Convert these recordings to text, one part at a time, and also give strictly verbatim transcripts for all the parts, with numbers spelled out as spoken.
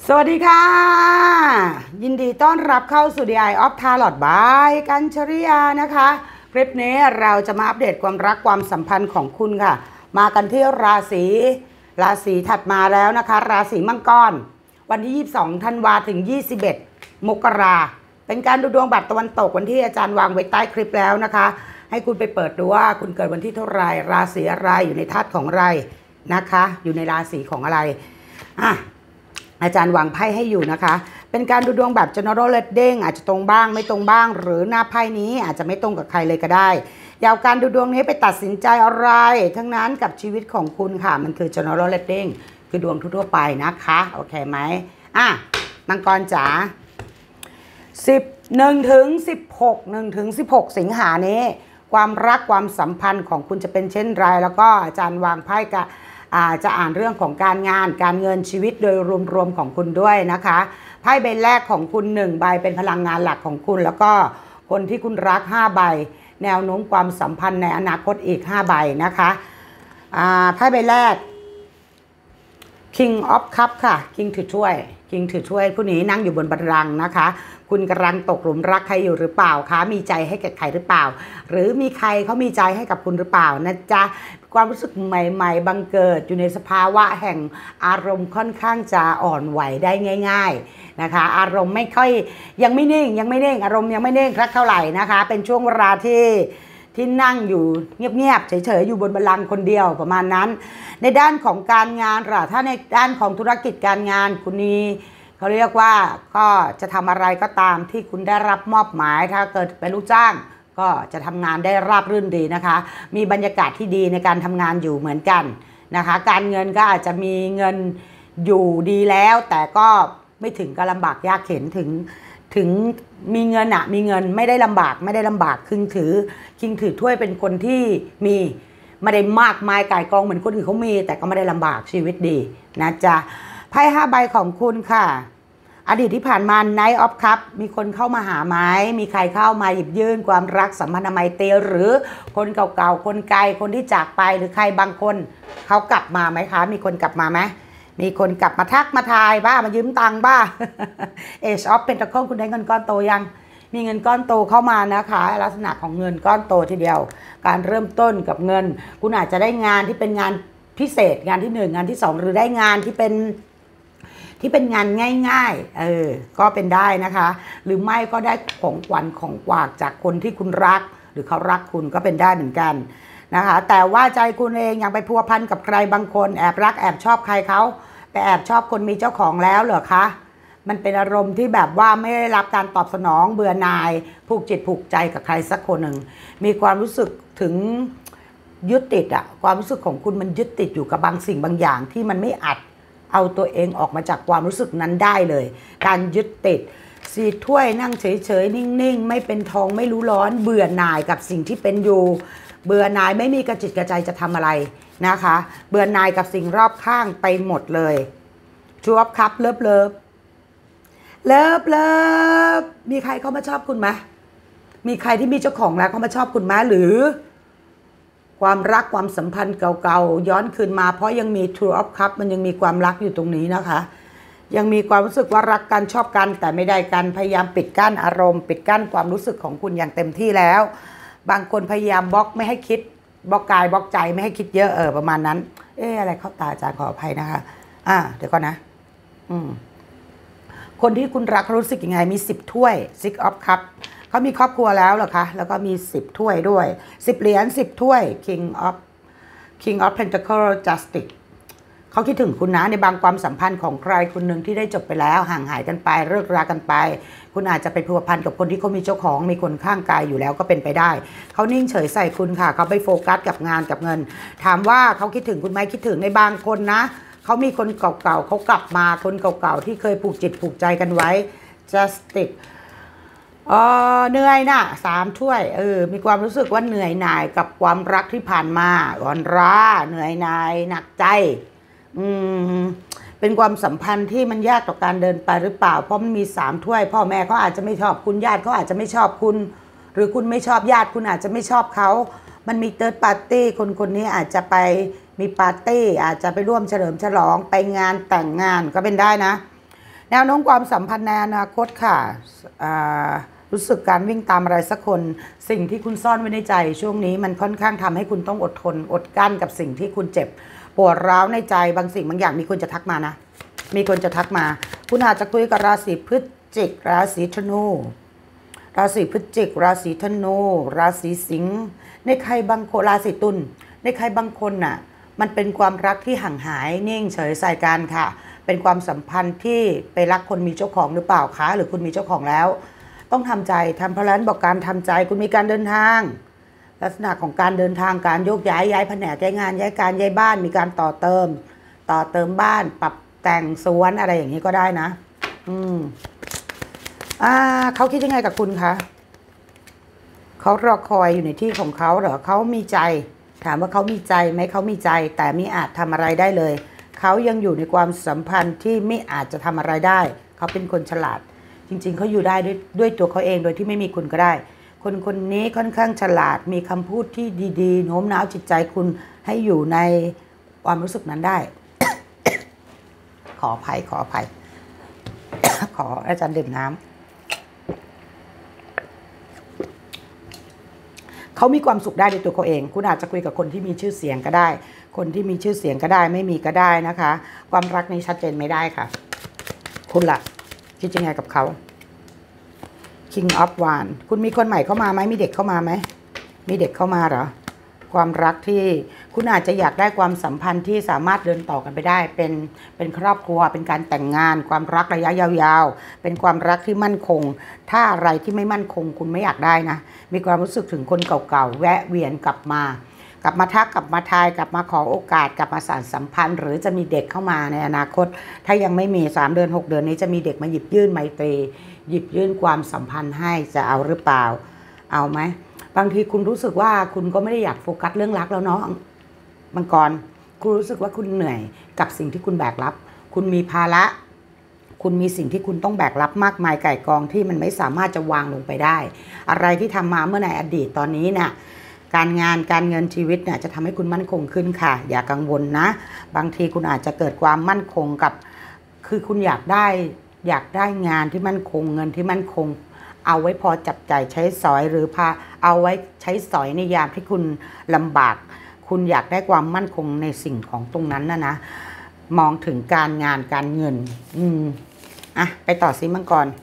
สวัสดีค่ะยินดีต้อนรับเข้าสู่ The Eye of Tarot by กัญชริยานะคะคลิปนี้เราจะมาอัปเดตความรักความสัมพันธ์ของคุณค่ะมากันที่ราศีราศีถัดมาแล้วนะคะราศีมังกรวันที่ยี่สิบสองธันวาถึงยี่สิบเอ็ดมกราเป็นการดูดวงแบบตะวันตกวันที่อาจารย์วางไว้ใต้คลิปแล้วนะคะให้คุณไปเปิดดูว่าคุณเกิดวันที่เท่าไรราศีอะไรอยู่ในธาตุของอะไรนะคะอยู่ในราศีของอะไรอ่ะอาจารย์วางไพ่ให้อยู่นะคะเป็นการดูดวงแบบ general reading อาจจะตรงบ้างไม่ตรงบ้างหรือหน้าไพ่นี้อาจจะไม่ตรงกับใครเลยก็ได้ยาวการดูดวงนี้ไปตัดสินใจอะไรทั้งนั้นกับชีวิตของคุณค่ะมันคือ general reading คือดวงทั่วๆไปนะคะโอเคไหมอ่ะมังกรจ๋าสิบหนึ่งถึงสิบหกหนึ่งถึงสิบหกสิงหานี้ความรักความสัมพันธ์ของคุณจะเป็นเช่นไรแล้วก็อาจารย์วางไพ่กับจะอ่านเรื่องของการงานการเงินชีวิตโดยรวมๆของคุณด้วยนะคะไพ่ใบแรกของคุณหนึ่งใบเป็นพลังงานหลักของคุณแล้วก็คนที่คุณรักห้าใบแนวโน้มความสัมพันธ์ในอนาคตอีกห้าใบนะคะไพ่ใบแรก King of Cup ค่ะ King ถือถ้วย King ถือถ้วยผู้นี้นั่งอยู่บนบัลลังก์นะคะคุณกำลังตกหลุมรักใครอยู่หรือเปล่าคะมีใจให้แก่ใครหรือเปล่าหรือมีใครเขามีใจให้กับคุณหรือเปล่านะจ๊ะความรู้สึกใหม่ๆบังเกิดอยู่ในสภาวะแห่งอารมณ์ค่อนข้างจะอ่อนไหวได้ง่ายๆนะคะอารมณ์ไม่ค่อยยังไม่นิ่งยังไม่นิ่งอารมณ์ยังไม่นิ่งสักเท่าไหร่นะคะเป็นช่วงเวลาที่ที่นั่งอยู่เงียบๆเฉยๆอยู่บนบัลลังก์คนเดียวประมาณนั้นในด้านของการงานล่ะถ้าในด้านของธุรกิจการงานคุณนี้เขาเรียกว่าก็จะทำอะไรก็ตามที่คุณได้รับมอบหมายถ้าเกิดเป็นลูกจ้างก็จะทำงานได้ราบรื่นดีนะคะมีบรรยากาศที่ดีในการทำงานอยู่เหมือนกันนะคะการเงินก็อาจจะมีเงินอยู่ดีแล้วแต่ก็ไม่ถึงกับลำบากยากเข็ญถึงถึงมีเงินอะมีเงินไม่ได้ลำบากไม่ได้ลำบากคิงถือคิงถือถ้วยเป็นคนที่มีไม่ได้มากมายก่ายกองเหมือนคนอื่นเขามีแต่ก็ไม่ได้ลำบากชีวิตดีนะจ๊ะไพ่ห้าใบของคุณค่ะอดีตที่ผ่านมา Knight of Cup มีคนเข้ามาหาไหมมีใครเข้ามาหยิบยื่นความรักสัมพันธ์ไมตรีหรือคนเก่าๆคนไกลคนที่จากไปหรือใครบางคนเขากลับมาไหมคะมีคนกลับมาไหมมีคนกลับมาทักมาทายบ้ามายืมตังค์บ้า Ace of Pentacles คุณได้เงินก้อนโตยังมีเงินก้อนโตเข้ามานะคะลักษณะของเงินก้อนโตทีเดียวการเริ่มต้นกับเงินคุณอาจจะได้งานที่เป็นงานพิเศษงานที่หนึ่งงานที่สองหรือได้งานที่เป็นที่เป็นงานง่ายๆเออก็เป็นได้นะคะหรือไม่ก็ได้ของขวัญของฝากจากคนที่คุณรักหรือเขารักคุณก็เป็นได้เหมือนกันนะคะแต่ว่าใจคุณเองยังไปพัวพันกับใครบางคนแอบรักแอบชอบใครเขาไปแอบชอบคนมีเจ้าของแล้วเหรอคะมันเป็นอารมณ์ที่แบบว่าไม่ได้รับการตอบสนองเบื่อหน่ายผูกจิตผูกใจกับใครสักคนหนึ่งมีความรู้สึกถึงยึดติดอะความรู้สึกของคุณมันยึดติดอยู่กับบางสิ่งบางอย่างที่มันไม่อัดเอาตัวเองออกมาจากความรู้สึกนั้นได้เลยการยึดติดสีถ้วยนั่งเฉยๆนิ่งๆไม่เป็นทองไม่รู้ร้อนเบื่อหน่ายกับสิ่งที่เป็นอยู่เบื่อหน่ายไม่มีกระจิตกระใจจะทำอะไรนะคะเบื่อหน่ายกับสิ่งรอบข้างไปหมดเลยชูอัพคัพเลิฟเลิฟเลิฟเลิฟมีใครเข้ามาชอบคุณไหมมีใครที่มีเจ้าของแล้วเข้ามาชอบคุณไหมหรือความรักความสัมพันธ์เก่าๆย้อนคืนมาเพราะยังมี Two of Cups มันยังมีความรักอยู่ตรงนี้นะคะยังมีความรู้สึกว่ารักกันชอบกันแต่ไม่ได้กันพยายามปิดกั้นอารมณ์ปิดกั้นความรู้สึกของคุณอย่างเต็มที่แล้วบางคนพยายามบล็อกไม่ให้คิดบล็อกกายบล็อกใจไม่ให้คิดเยอะเออประมาณนั้นเอ๊ะอะไรเข้าตาอาจารย์ขออภัยนะคะอ่าเดี๋ยวก่อนนะอืมคนที่คุณรักรู้สึกยังไงมีสิบถ้วย Six of Cupsเขามีครอบครัวแล้วเหรอคะแล้วก็มีสิบถ้วยด้วยสิบเหรียญสิบถ้วย King of King of Pentacles Justice เขาคิดถึงคุณนะในบางความสัมพันธ์ของใครคนหนึ่งที่ได้จบไปแล้วห่างหายกันไปเลิกรากันไปคุณอาจจะไปพัวพันกับคนที่เขามีเจ้าของมีคนข้างกายอยู่แล้วก็เป็นไปได้เขานิ่งเฉยใส่คุณค่ะเขาไปโฟกัสกับงานกับเงินถามว่าเขาคิดถึงคุณไหมคิดถึงในบางคนนะเขามีคนเก่าๆเขากลับมาคนเก่าๆที่เคยผูกจิตผูกใจกันไว้ Justiceอ๋อเหนื่อยนะสามถ้วยเออมีความรู้สึกว่าเหนื่อยหน่ายกับความรักที่ผ่านมาอ่อนล้าเหนื่อยหน่ายหนักใจอืมเป็นความสัมพันธ์ที่มันยากต่อการเดินไปหรือเปล่าเพราะมันมีสามถ้วยพ่อแม่เขาอาจจะไม่ชอบคุณญาติเขาอาจจะไม่ชอบคุณหรือคุณไม่ชอบญาติคุณอาจจะไม่ชอบเขามันมีเติร์ดปาร์ตี้คนคนนี้อาจจะไปมีปาร์ตี้อาจจะไปร่วมเฉลิมฉลองไปงานแต่งงานก็เป็นได้นะแนวโน้มความสัมพันธ์ในอนาคตค่ะรู้สึกการวิ่งตามอะไรสักคนสิ่งที่คุณซ่อนไว้ในใจช่วงนี้มันค่อนข้างทำให้คุณต้องอดทนอดกั้นกับสิ่งที่คุณเจ็บปวดร้าวในใจบางสิ่งบางอย่างมีคนจะทักมานะมีคนจะทักมาคุณอาจจะคุยกับราศีพฤศจิกราศีธนูราศีพฤศจิกราศีธนูราศีสิงห์ในใครบางคนราศีตุลในใครบางคนน่ะมันเป็นความรักที่ห่างหายนิ่งเฉยใส่กันค่ะเป็นความสัมพันธ์ที่ไปรักคนมีเจ้าของหรือเปล่าคะหรือคุณมีเจ้าของแล้วต้องทำใจทำพลันบอกการทำใจคุณมีการเดินทางลักษณะของการเดินทางการโยกย้ายย้ายแผนกย้ายงานย้ายการย้ายบ้านมีการต่อเติมต่อเติมบ้านปรับแต่งสวนอะไรอย่างนี้ก็ได้นะอืมอ่าเขาคิดยังไงกับคุณคะเขารอคอยอยู่ในที่ของเขาเหรอเขามีใจถามว่าเขามีใจไหมเขามีใจแต่ไม่อาจทำอะไรได้เลยเขายังอยู่ในความสัมพันธ์ที่ไม่อาจจะทำอะไรได้เขาเป็นคนฉลาดจริงๆเขาอยู่ได้ด้วยด้วยตัวเขาเองโดยที่ไม่มีคุณก็ได้คนคนนี้ค่อนข้างฉลาดมีคำพูดที่ดีๆโน้มน้าวจิตใจคุณให้อยู่ในความรู้สึกนั้นได้ ขออภัยขออภัย ขออาจารย์ดื่มน้ำเขามีความสุขได้ในตัวเขาเองคุณอาจจะคุยกับคนที่มีชื่อเสียงก็ได้คนที่มีชื่อเสียงก็ได้ไม่มีก็ได้นะคะความรักนี้ชัดเจนไม่ได้ค่ะคุณล่ะคิดยังไงกับเขา King of Wands คุณมีคนใหม่เข้ามาไหมมีเด็กเข้ามาไหมมีเด็กเข้ามาเหรอความรักที่คุณอาจจะอยากได้ความสัมพันธ์ที่สามารถเดินต่อกันไปได้เป็นเป็นครอบครัวเป็นการแต่งงานความรักระยะยาวๆเป็นความรักที่มั่นคงถ้าอะไรที่ไม่มั่นคงคุณไม่อยากได้นะมีความรู้สึกถึงคนเก่าๆแวะเวียนกลับมากลับมาทักกลับมาทายกลับมาขอโอกาสกลับมาสานสัมพันธ์หรือจะมีเด็กเข้ามาในอนาคตถ้ายังไม่มีสามเดือนหกเดือนนี้จะมีเด็กมาหยิบยื่นไมตรีหยิบยื่นความสัมพันธ์ให้จะเอาหรือเปล่าเอาไหมบางทีคุณรู้สึกว่าคุณก็ไม่ได้อยากโฟกัสเรื่องรักแล้วเนาะมังกรคุณรู้สึกว่าคุณเหนื่อยกับสิ่งที่คุณแบกรับคุณมีภาระคุณมีสิ่งที่คุณต้องแบกรับมากมายไก่กองที่มันไม่สามารถจะวางลงไปได้อะไรที่ทำมาเมื่อในอดีตตอนนี้เนี่ยการงานการเงินชีวิตเนี่ยจะทำให้คุณมั่นคงขึ้นค่ะอย่ากังวลนะบางทีคุณอาจจะเกิดความมั่นคงกับคือคุณอยากได้อยากได้งานที่มั่นคงเงินที่มั่นคงเอาไว้พอจับจ่ายใช้สอยหรือพาเอาไว้ใช้สอยในยามที่คุณลำบากคุณอยากได้ความมั่นคงในสิ่งของตรงนั้นนะนะมองถึงการงานการเงินอืมอ่ะไปต่อซิมังกร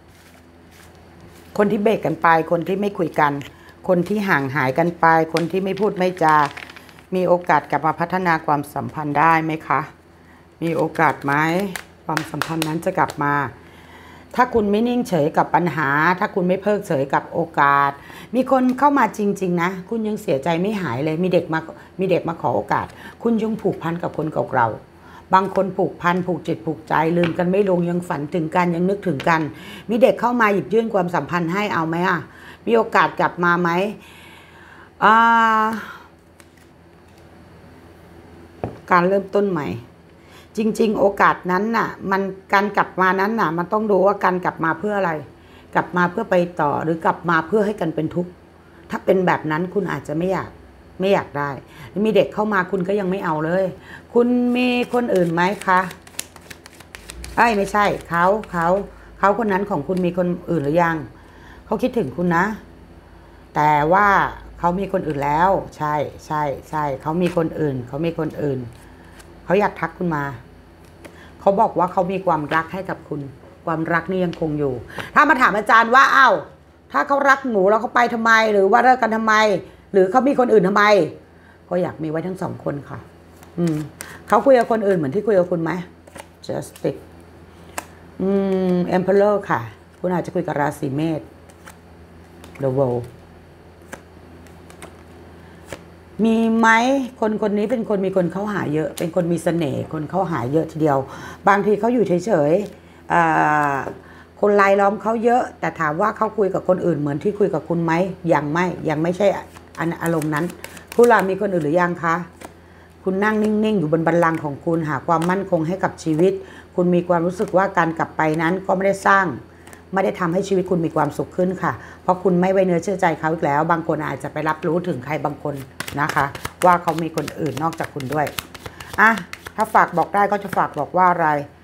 คนที่เบรกกันไปคนที่ไม่คุยกันคนที่ห่างหายกันไปคนที่ไม่พูดไม่จามีโอกาสกลับมาพัฒนาความสัมพันธ์ได้ไหมคะมีโอกาสไหมความสัมพันธ์นั้นจะกลับมาถ้าคุณไม่นิ่งเฉยกับปัญหาถ้าคุณไม่เพิกเฉยกับโอกาสมีคนเข้ามาจริงๆนะคุณยังเสียใจไม่หายเลยมีเด็กมามีเด็กมาขอโอกาสคุณยังผูกพันกับคนเก่าๆบางคนผูกพันผูกจิตผูกใจลืมกันไม่ลงยังฝันถึงกันยังนึกถึงกันมีเด็กเข้ามาหยิบยื่นความสัมพันธ์ให้เอาไหมอ่ะมีโอกาสกลับมาไหมการเริ่มต้นใหม่จริงๆโอกาสนั้นน่ะมันการกลับมานั้นน่ะมันต้องดูว่าการกลับมาเพื่ออะไรกลับมาเพื่อไปต่อหรือกลับมาเพื่อให้กันเป็นทุกข์ถ้าเป็นแบบนั้นคุณอาจจะไม่อยากไม่อยากได้มีเด็กเข้ามาคุณก็ยังไม่เอาเลยคุณมีคนอื่นไหมคะไอ้ไม่ใช่เขาเขาเขาคนนั้นของคุณมีคนอื่นหรือยังเขาคิดถึงคุณนะแต่ว่าเขามีคนอื่นแล้วใช่ใช่ใช่เขามีคนอื่นเขามีคนอื่นเขาอยากทักคุณมาเขาบอกว่าเขามีความรักให้กับคุณความรักนี่ยังคงอยู่ถ้ามาถามอาจารย์ว่าอ้าวถ้าเขารักหนูแล้วเขาไปทำไมหรือว่าเลิกกันทำไมหรือเขามีคนอื่นทำไมก็อยากมีไว้ทั้งสองคนค่ะอืมเขาคุยกับคนอื่นเหมือนที่คุยกับคุณไหม Justice อืม Emperor ค่ะคุณอาจจะคุยกับราศีเมษ The World มีไหมคนคนนี้เป็นคนมีคนเข้าหาเยอะเป็นคนมีเสน่ห์คนเข้าหาเยอะทีเดียวบางทีเขาอยู่เฉยๆคนรายล้อมเขาเยอะแต่ถามว่าเขาคุยกับคนอื่นเหมือนที่คุยกับคุณไหมยังไม่ยังไม่ใช่อารมณ์นั้นคุณล่ะมีคนอื่นหรือยังคะคุณนั่งนิ่งๆอยู่บนบัลลังก์ของคุณหาความมั่นคงให้กับชีวิตคุณมีความรู้สึกว่าการกลับไปนั้นก็ไม่ได้สร้างไม่ได้ทำให้ชีวิตคุณมีความสุขขึ้นค่ะเพราะคุณไม่ไว้เนื้อเชื่อใจเขาอีกแล้วบางคนอาจจะไปรับรู้ถึงใครบางคนนะคะว่าเขามีคนอื่นนอกจากคุณด้วยอ่ะถ้าฝากบอกได้ก็จะฝากบอกว่าอะไร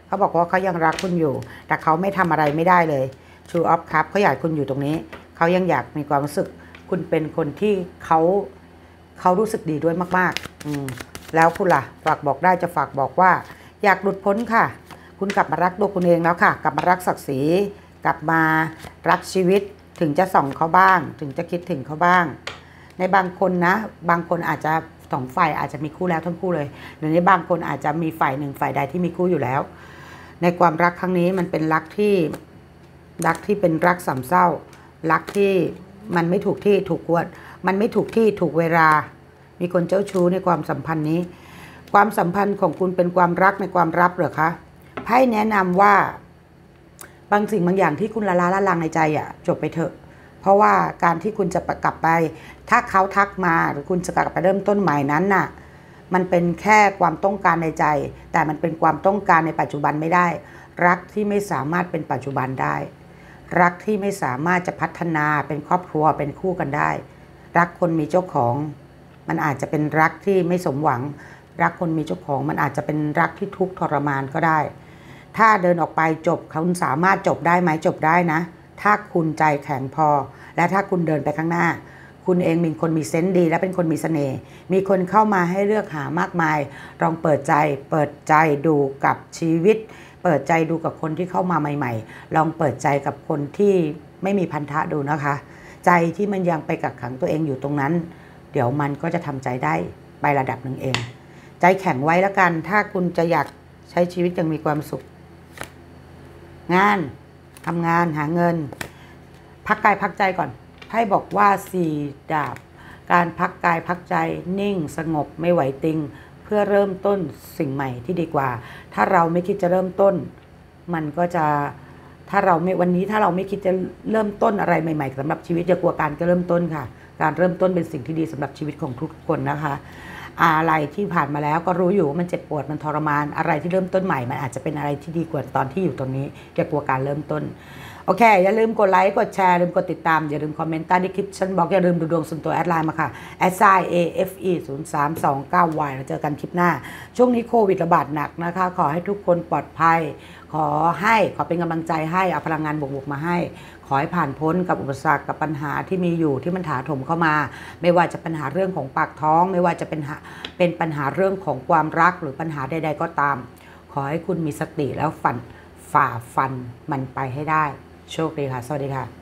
เขาบอกว่าเขายังรักคุณอยู่แต่เขาไม่ทำอะไรไม่ได้เลย True of Cup เขาอยากคุณอยู่ตรงนี้เขายังอยากมีความรู้สึกคุณเป็นคนที่เขาเขารู้สึกดีด้วยมากๆอืมแล้วคุณล่ะฝากบอกได้จะฝากบอกว่าอยากหลุดพ้นค่ะคุณกลับมารักตัวคุณเองแล้วค่ะกลับมารักศักดิ์ศรีกลับมารักชีวิตถึงจะส่องเขาบ้างถึงจะคิดถึงเขาบ้างในบางคนนะบางคนอาจจะสองฝ่ายอาจจะมีคู่แล้วทั้งคู่เลยหรือในบางคนอาจจะมีฝ่ายหนึ่งฝ่ายใดที่มีคู่อยู่แล้วในความรักครั้งนี้มันเป็นรักที่รักที่เป็นรักสามเศร้ารักที่มันไม่ถูกที่ถูกวดมันไม่ถูกที่ถูกเวลามีคนเจ้าชู้ในความสัมพันธ์นี้ความสัมพันธ์ของคุณเป็นความรักในความรับเหรอคะไพ่แนะนำว่าบางสิ่งบางอย่างที่คุณละล้าละลังในใจอ่ะจบไปเถอะเพราะว่าการที่คุณจะกลับไปถ้าเขาทักมาหรือคุณจะกลับไปเริ่มต้นใหม่นั้นน่ะมันเป็นแค่ความต้องการในใจแต่มันเป็นความต้องการในปัจจุบันไม่ได้รักที่ไม่สามารถเป็นปัจจุบันได้รักที่ไม่สามารถจะพัฒนาเป็นครอบครัวเป็นคู่กันได้รักคนมีเจ้าของมันอาจจะเป็นรักที่ไม่สมหวังรักคนมีเจ้าของมันอาจจะเป็นรักที่ทุกข์ทรมานก็ได้ถ้าเดินออกไปจบคุณสามารถจบได้ไหมจบได้นะถ้าคุณใจแข็งพอและถ้าคุณเดินไปข้างหน้าคุณเองเป็นคนมีเซนส์ดีและเป็นคนมีเสน่ห์มีคนเข้ามาให้เลือกหามากมายลองเปิดใจเปิดใจดูกับชีวิตเปิดใจดูกับคนที่เข้ามาใหม่ๆลองเปิดใจกับคนที่ไม่มีพันธะดูนะคะใจที่มันยังไปกักขังตัวเองอยู่ตรงนั้นเดี๋ยวมันก็จะทำใจได้ไประดับหนึ่งเองใจแข็งไว้แล้วกันถ้าคุณจะอยากใช้ชีวิตยังมีความสุขงานทำงานหาเงินพักกายพักใจก่อนไพ่บอกว่าสี่ดาบการพักกายพักใจนิ่งสงบไม่ไหวติงเพื่อเริ่มต้นสิ่งใหม่ที่ดีกว่าถ้าเราไม่คิดจะเริ่มต้นมันก็จะถ้าเราไม่วันนี้ถ้าเราไม่คิดจะเริ่มต้นอะไรใหม่ๆสำหรับชีวิตอย่ากลัวการก็เริ่มต้นค่ะการเริ่มต้นเป็นสิ่งที่ดีสำหรับชีวิตของทุกคนนะคะอะไรที่ผ่านมาแล้วก็รู้อยู่ว่ามันเจ็บปวดมันทรมานอะไรที่เริ่มต้นใหม่มันอาจจะเป็นอะไรที่ดีกว่าตอนที่อยู่ตรงนี้อย่ากลัวการเริ่มต้นโอเคอย่าลืมกดไลค์กดแชร์ลืมกดติดตามอย่าลืมคอมเมนต์ใต้คลิปฉันบอกอย่าลืมดูดวงส่วนตัวแอดไลน์มาค่ะ แอท ไซน์ เอ เอฟ อี ศูนย์ สาม สอง เก้า วาย แล้วเจอกันคลิปหน้าช่วงนี้โควิดระบาดหนักนะคะขอให้ทุกคนปลอดภัยขอให้ขอเป็นกำลังใจให้เอาพลังงานบวกๆมาให้ขอให้ผ่านพ้นกับอุปสรรคกับปัญหาที่มีอยู่ที่มันถาโถมเข้ามาไม่ว่าจะปัญหาเรื่องของปากท้องไม่ว่าจะเป็นเป็นปัญหาเรื่องของความรักหรือปัญหาใดๆก็ตามขอให้คุณมีสติแล้วฝันฝ่าฟันมันไปให้ได้โชคดีค่ะสวัสดีค่ะ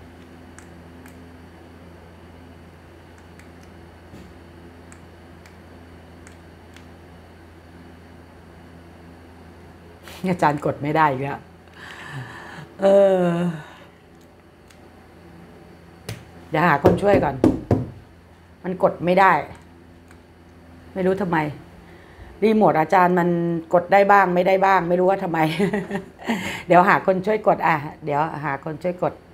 อาจารย์กดไม่ได้อีกแล้วเออเดี๋ยวหาคนช่วยก่อนมันกดไม่ได้ไม่รู้ทำไมรีโมทอาจารย์มันกดได้บ้างไม่ได้บ้างไม่รู้ว่าทำไม เดี๋ยวหาคนช่วยกดอ่ะเดี๋ยวหาคนช่วยกด